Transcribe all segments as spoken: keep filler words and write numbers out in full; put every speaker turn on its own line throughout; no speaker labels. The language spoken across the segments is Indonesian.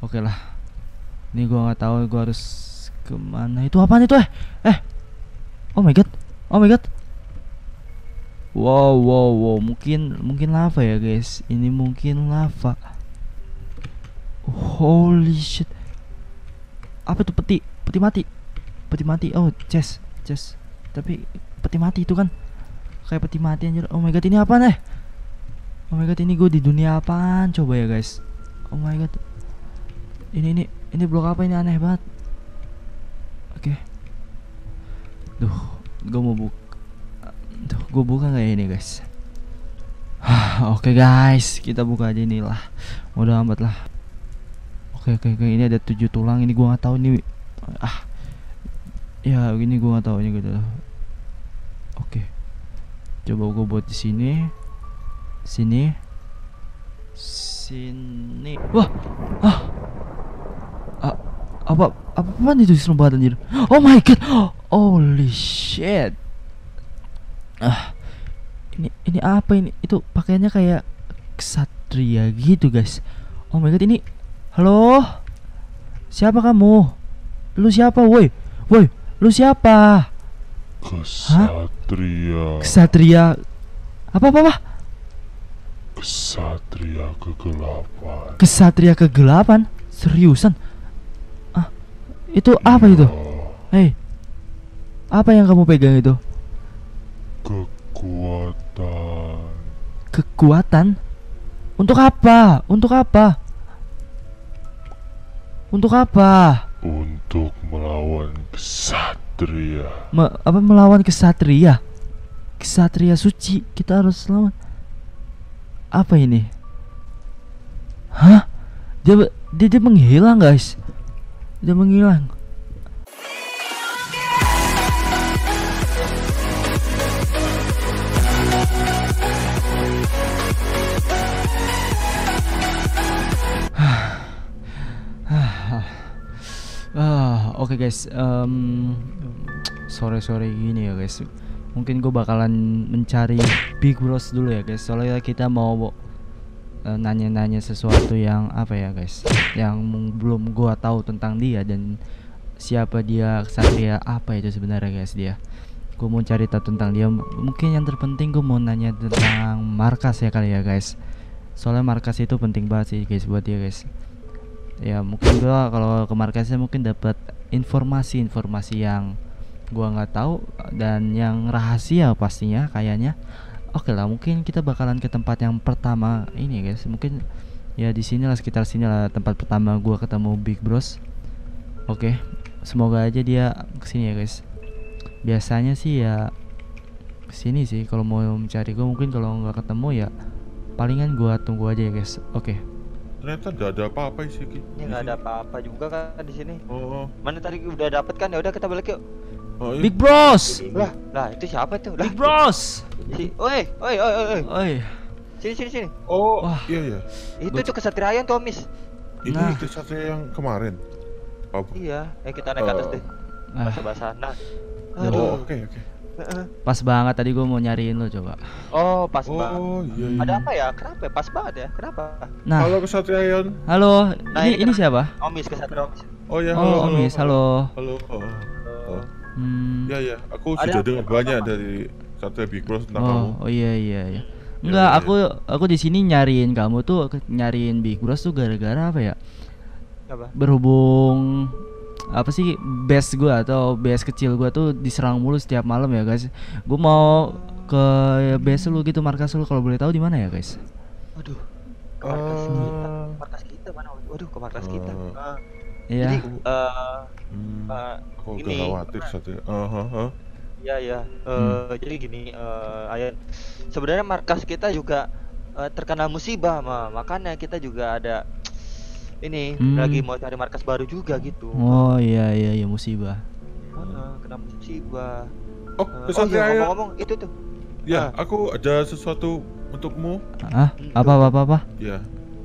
Oke lah. Ini gua nggak tahu gua harus kemana. Itu apaan itu eh? Eh. Oh my god. Oh my god. Wow, wow, wow. Mungkin mungkin lava ya, guys. Ini mungkin lava. Holy shit. Apa itu peti? Peti mati. Peti mati. Oh, chest, chest. Tapi peti mati itu kan kayak peti mati anjir. Oh my god, ini apaan eh? Oh my god, ini gue di dunia apaan? Coba ya, guys. Oh my god. Ini ini ini blok apa ini, aneh banget. Oke. Okay. Duh, gue mau buka. Duh, gue buka nggak ya ini, guys? Oke, okay, guys, kita buka aja inilah. Udah amat lah. Oke, okay, oke, okay, oke. Okay. Ini ada tujuh tulang. Ini gue nggak tahu ini. Ah, ya ini gue nggak tahu ini gitu. Oke. Okay. Coba gue buat di sini. Sini. Sini. Wah. Ah. Ah, apa apaan itu serem banget anjir. Oh my god. Holy shit. Ah. Ini ini apa ini? Itu pakaiannya kayak ksatria gitu, guys. Oh my god, ini. Halo? Siapa kamu? Lu siapa, woi? Woi, lu siapa?
Ksatria.
Ksatria. Apa apa apa?
Ksatria kegelapan.
Ksatria kegelapan? Seriusan? Ah, itu apa itu? Hei, apa yang kamu pegang itu?
Kekuatan.
Kekuatan? Untuk apa? Untuk apa? Untuk apa?
Untuk melawan ksatria.
Me apa melawan ksatria? Ksatria suci. Kita harus lawan. Apa ini? Hah? Dia dia, dia menghilang, guys. Dia menghilang. Ah, oke, okay, guys. Um, sore-sore gini ya, guys. Mungkin gue bakalan mencari Big Bros dulu ya, guys. Soalnya kita mau nanya-nanya uh, sesuatu yang apa ya, guys, yang belum gue tahu tentang dia dan siapa dia, ksatria apa itu sebenarnya, guys. Dia gue mau cari tahu tentang dia. Mungkin yang terpenting gue mau nanya tentang markas ya kali ya, guys. Soalnya markas itu penting banget sih, guys, buat dia, guys. Ya mungkin gue kalau ke markasnya mungkin dapat informasi-informasi yang gua nggak tahu dan yang rahasia pastinya kayaknya. Oke lah, mungkin kita bakalan ke tempat yang pertama ini, guys. Mungkin ya di sini lah, sekitar sini lah tempat pertama gua ketemu Big Bros. Oke, semoga aja dia kesini ya, guys. Biasanya sih ya kesini sih kalau mau mencari gua. Mungkin kalau nggak ketemu ya palingan gua tunggu aja ya, guys. Oke.
Ternyata nggak ada apa-apa sih, Ki.
Ini nggak ada apa-apa juga kan di sini.
Oh.
Mana tadi udah dapet kan? Ya udah kita balik yuk.
Oh, iya.
Big Bros.
Lah, lah itu siapa tuh? Lah,
Big Bros.
Si, oi, oi, oi, oi.
Oi.
Sini, sini, sini.
Oh,
Wah.
iya ya.
Itu tuh kesatriaan tuh, Miss.
Ini
Nah.
ksatria yang kemarin. Oh,
Iya, eh kita naik ke atas deh.
Ah.
Basah-basah. Nah.
Aduh.
oh oke oke.
Pas banget tadi gua mau nyariin lo, coba.
Oh, pas banget.
Oh, iya iya.
Ada apa ya? Kenapa? ya? Pas banget ya. Kenapa?
Nah,
Halo ksatria Yon.
halo.
Nah,
Ini
ini
ini
kan-
siapa?
Oh, Miss kesatria Miss.
Oh ya,
Oh, Om Miss, halo.
Halo. Oh. Oh.
Hmm.
Ya ya, aku
Ada
sudah
apa?
dengar banyak dari ksatria Big Bros tentang kamu.
Oh, oh iya iya iya. Enggak,
iya.
aku aku di sini nyariin kamu tuh, ke- nyariin Big Bros tuh gara-gara apa ya?
Apa?
Berhubung apa sih, base gua atau base kecil gua tuh diserang mulu setiap malam ya, guys. Gua mau ke base lu gitu, markas lu, kalau boleh tahu di mana ya, guys?
Waduh. Ke markas
Eh.
kita. Markas kita mana? Waduh, ke markas kita.
Eh.
Ah,
Iya.
Jadi eh
Hmm.
eh,
Aku agak
ini.
khawatir ksatria. Ah, ah, ah.
Iya ya,
Hmm.
jadi gini, eh Ayan, sebenarnya markas kita juga eh, terkena musibah, ma. Makanya kita juga ada ini
Hmm.
lagi mau cari markas baru juga gitu.
Oh iya iya iya, musibah.
Heeh, kena musibah.
Oh,
Eh, oh
ksatria
iya,
Yon.
ngomong-ngomong itu tuh.
Ya,
Ah.
aku ada sesuatu untukmu.
Ah, apa apa apa? apa?
Ya.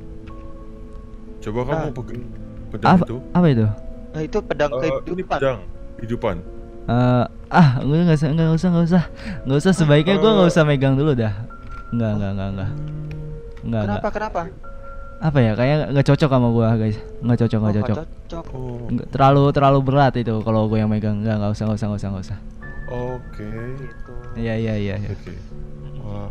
Coba kamu
Ah.
pegang pedang
Apa
itu.
apa itu?
Nah, itu pedang
Eh, ini
kehidupan.
pedang kehidupan.
Eh, ah, enggak enggak usah enggak usah enggak usah. Enggak usah, sebaiknya gua enggak usah megang dulu dah. Enggak enggak enggak enggak. Enggak enggak.
Kenapa? Kenapa?
apa ya, kayak nggak cocok sama gua guys, nggak cocok
Oh,
nggak
nggak
cocok.
cocok.
Oh,
Nggak, terlalu terlalu berat itu kalau gue yang megang. Nggak nggak usah nggak usah nggak usah nggak usah.
oke.
Gitu.
Iya iya iya. iya.
Oke. Wah.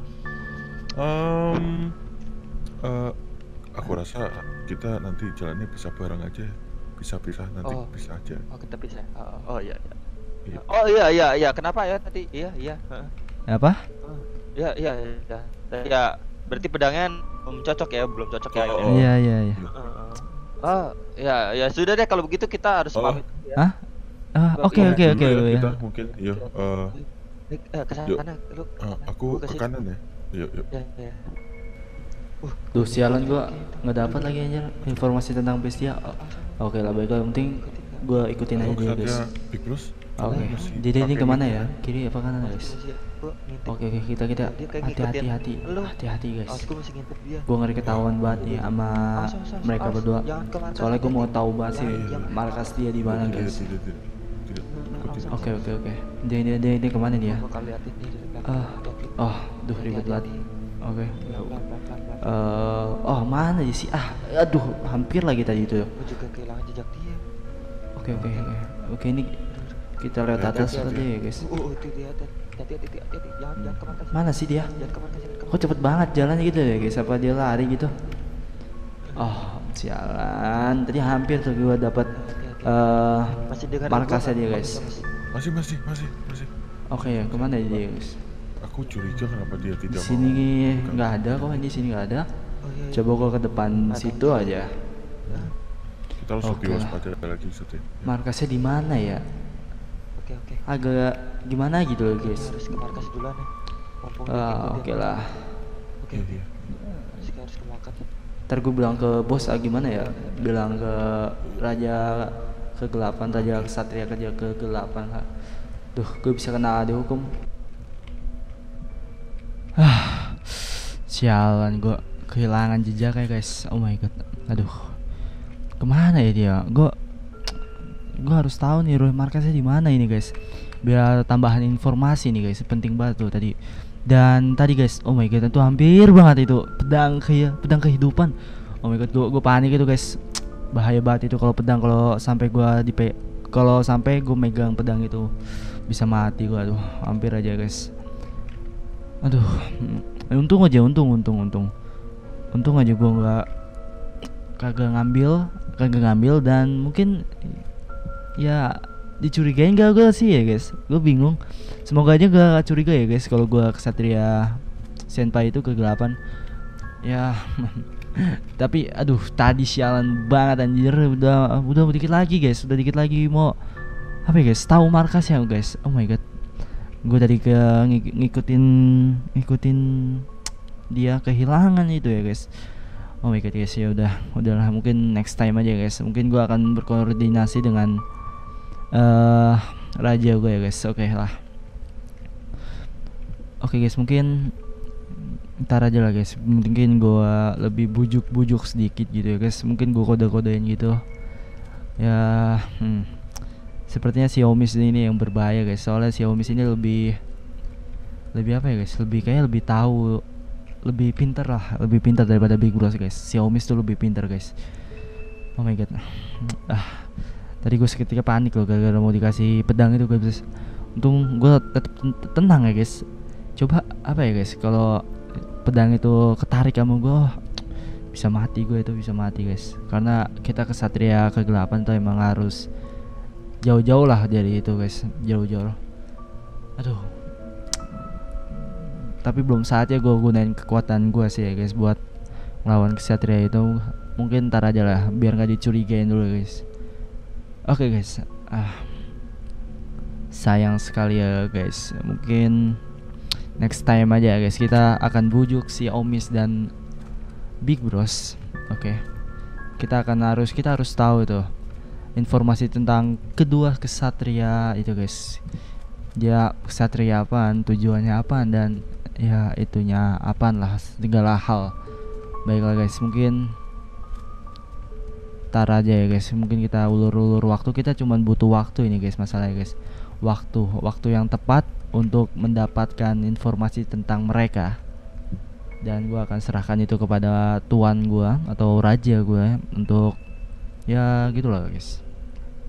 Em, eh, aku rasa kita nanti jalannya bisa bareng aja. Bisa-bisa nanti
Oh.
bisa aja.
Oh, kita bisa. Oh, oh iya iya.
Iya.
Oh iya iya iya, kenapa ya tadi? Iya iya. heeh.
Apa?
Oh, iya iya iya. Tadi ya berarti pedangnya belum cocok ya, belum cocok ya.
Oh,
ya?
oh.
Iya iya iya.
Heeh. Oh, ya ya sudah deh kalau begitu kita harus
Oh.
pamit ya.
Hah? Ah, oke
Iya,
oke
Dulu
oke
ya
ya.
kita mungkin yuk eh,
Nik, eh, ke
Yuk.
sana lu.
eh, aku
Gua
ke
sini.
kanan ya. Yuk yuk.
Ya ya. Uh,
Tuh sialan gua nggak dapat lagi anjir informasi tentang Bestia. O- Oke lah baiklah, yang penting gua ikutin aja
Aku
dia guys.
kesatria Big Bros.
Oke.
kamu masih
Jadi ini
pakai
kemana
mic
ya? Kiri apa kanan guys?
masih gua ngintip.
Oke oke kita kita
Dia kayak
hati-hati
ngikutin
hati
lu.
hati-hati guys.
Awas, gua masih ngintip dia.
Gua ngeri ketahuan banget nih sama
Awas, awas, awas,
mereka
awas.
berdua.
Jangan ke markas,
Soalnya gua mau
hati-hati.
tahu banget sih
Jangan- jangan-
markas dia di mana
Tidak,
guys.
tidak, tidak, tidak. Aku
Awas,
tidak.
Oke oke oke. Dia dia dia, dia kemana dia?
Gua bakal liatin dia dari belakang.
Ah,
Hati-hati.
oh, duh ribet
Hati-hati.
banget. Oke.
Pelan, pelan, pelan, pelan.
Eh, oh mana dia sih? Ah, aduh, hampir lagi tadi itu.
Gua juga kehilangan jejak dia.
Oke oke oke. Oke ini kita lihat
Hati-hati,
atas
hati-hati.
tadi ya guys.
Uh, uh, itu dia. Hati-hati, hati-hati, hati-hati. Jangan jangan ke markas.
Mana sih dia?
Jangan ke markas, jangan ke
Kok
markas.
cepet banget jalannya gitu ya guys? Apa dia lari gitu? Oh, sialan. Tadi hampir tuh gua dapat eh
Masih dengar
markasnya
gua
dia
nggak?
guys.
Masih, masih.
Masih masih masih masih.
Oke ya, kemana dia guys?
Aku curiga kenapa dia
Di
tidak
sini
mau.
nggak ada kok, di sini nggak ada.
Oh, iya, iya.
Coba gua ke depan
Ada.
situ aja.
Kita harus lebih
Oke lah.
waspada lagi Sate.
Markasnya di mana ya?
Oke, oke.
Agak gimana gitu loh guys.
Harus ke markas duluan ya. Mumpung dia
Ah,
ngikutin.
oke lah.
Oke,
Iya,
oke.
iya.
Harus harus ke markas.
Ntar gue bilang ke bos ah gimana ya, bilang ke raja kegelapan, raja kesatria kerja kegelapan. Duh, gue bisa kena dihukum. Ah, sialan, gue kehilangan jejak ya guys. Oh my god, aduh, kemana ya dia? Gue gue harus tahu nih Roy markasnya di mana ini guys, biar tambahan informasi nih guys, penting banget tuh tadi. Dan tadi guys, oh my god, itu hampir banget itu pedang ke pedang kehidupan. Oh my god, gue gue panik itu guys, bahaya banget itu kalau pedang, kalau sampai gue di kalau sampai gue megang pedang itu bisa mati gue, aduh hampir aja guys. Aduh, mm, untung aja, untung untung untung untung aja gue nggak kagak ngambil kagak ngambil dan mungkin ya dicurigain gak gue sih ya guys, gue bingung. Semoga aja gak curiga ya guys kalau gue kesatria senpai itu kegelapan ya. Tapi aduh tadi sialan banget anjir, udah udah dikit lagi guys, udah dikit lagi mau apa ya guys, tahu markasnya guys. Oh my god, gue tadi ke ngik- ngikutin ngikutin dia kehilangan itu ya guys. Oh my god guys, ya udah udahlah, mungkin next time aja guys, mungkin gue akan berkoordinasi dengan eh raja gue ya guys. Oke lah, oke guys, mungkin ntar aja lah guys, mungkin gue lebih bujuk-bujuk sedikit gitu ya guys, mungkin gue kode-kodein gitu ya. hmm. Sepertinya si Omis ini yang berbahaya guys, soalnya si Omis ini lebih lebih apa ya guys, lebih kayak lebih tahu, lebih pintar lah, lebih pintar daripada Big Bros guys. Si Omis tuh lebih pintar guys. Oh my god, ah tadi gue seketika panik loh gara-gara mau dikasih pedang itu guys. Untung gue tetap tenang ya guys. Coba apa ya guys, kalau pedang itu ketarik sama gue bisa mati, gue itu bisa mati guys, karena kita kesatria kegelapan tuh emang harus jauh-jauh lah dari itu guys, jauh-jauh. Aduh, tapi belum saatnya gue gunain kekuatan gue sih ya guys buat ngelawan kesatria itu. Mungkin ntar aja lah, biar nggak dicurigain dulu guys. Oke guys, ah sayang sekali ya guys, mungkin next time aja guys kita akan bujuk si Omis dan Big Bros. Oke, kita akan harus kita harus tahu itu informasi tentang kedua kesatria itu guys. Dia kesatria apaan, tujuannya apaan, dan ya itunya apaan lah, segala hal. Baiklah guys, mungkin tar aja ya guys, mungkin kita ulur-ulur waktu, kita cuman butuh waktu ini guys, masalahnya guys, waktu waktu yang tepat untuk mendapatkan informasi tentang mereka. dan gua akan serahkan itu kepada tuan gua atau raja gua untuk ya gitulah guys.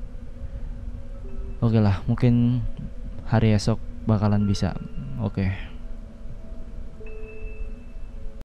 Oke lah, mungkin hari esok bakalan bisa. Oke.